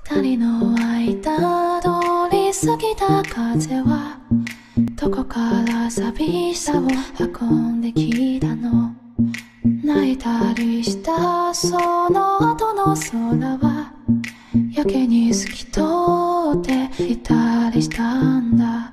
二人の間通り過ぎた風はどこから寂しさを運んできたの。泣いたりしたその後の空はやけに透き通っていたりしたんだ。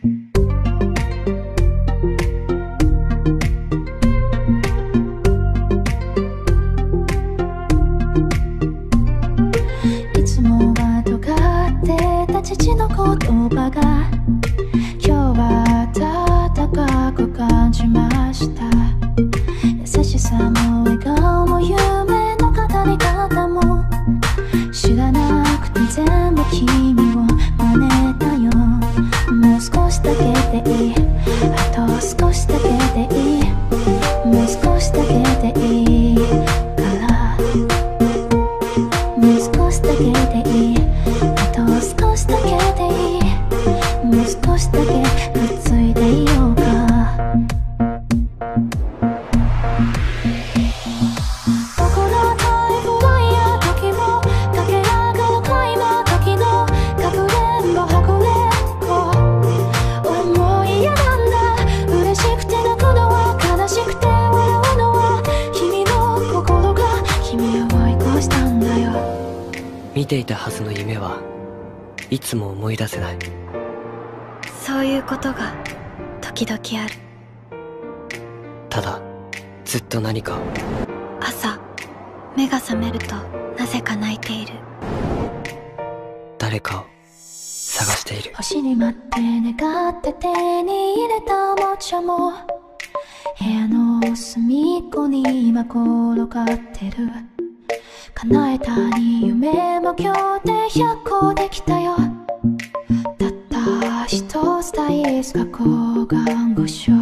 いつもは尖ってた父の言葉が今日は温かく感じました。優しさも笑顔も夢の語り方も知らなくて全部君を真似たよ。もう少しだけでいい、あと少しだけでいい、もう少しだけでいいからもう少しだけでいい、あと少しだけでいい、もう少しだけくっついていようか。 見ていたはずの夢はいつも思い出せない。 そういうことが時々ある。 ただずっと何かを。 朝目が覚めるとなぜか泣いている。 誰かを探している。 星に待って願って手に入れたおもちゃも部屋の隅っこに今転がってる。叶えたに夢も今日で100個できたよ。たった一つ大好き学校看護師。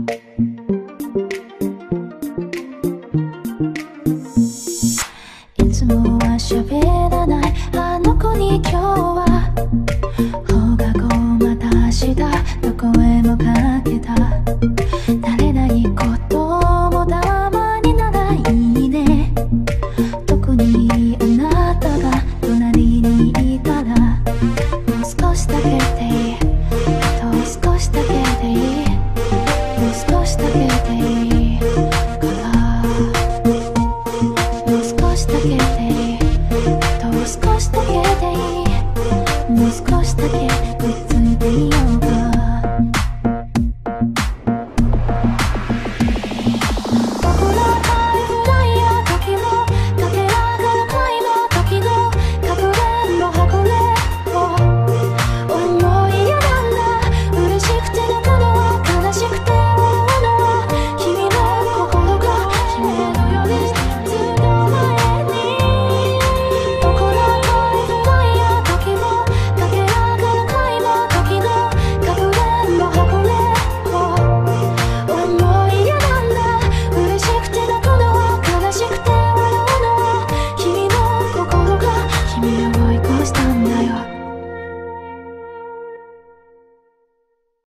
いつもは喋らないあの子に今日は放課後また明日どこへもかけた。慣れないこともたまにならいいね。特にあなたが隣にいたらもう少しだけでいい、あと少しだけでいい、もう少しだけでいいからもう少しだけでいい、あと少しだけでいい、もう少しだけ